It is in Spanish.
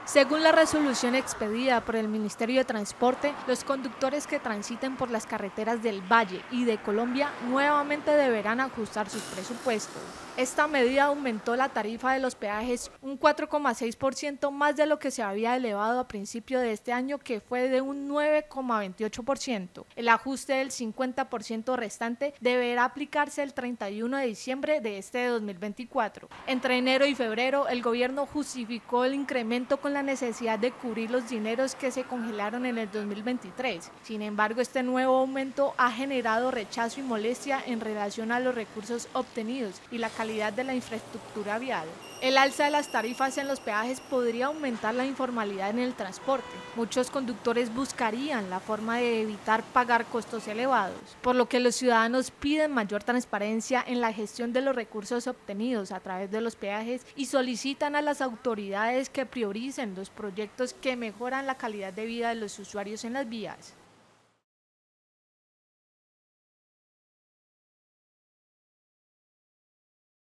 Según la resolución expedida por el Ministerio de Transporte, los conductores que transiten por las carreteras del Valle y de Colombia nuevamente deberán ajustar sus presupuestos. Esta medida aumentó la tarifa de los peajes un 4,6% más de lo que se había elevado a principio de este año, que fue de un 9,28%. El ajuste del 50% restante deberá aplicarse el 31 de diciembre de este 2024. Entre enero y febrero, el gobierno justificó el incremento con la necesidad de cubrir los dineros que se congelaron en el 2023. Sin embargo, este nuevo aumento ha generado rechazo y molestia en relación a los recursos obtenidos y la calidad de la infraestructura vial. El alza de las tarifas en los peajes podría aumentar la informalidad en el transporte. Muchos conductores buscarían la forma de evitar pagar costos elevados, por lo que los ciudadanos piden mayor transparencia en la gestión de los recursos obtenidos a través de los peajes y solicitan a las autoridades que prioricen los proyectos que mejoran la calidad de vida de los usuarios en las vías.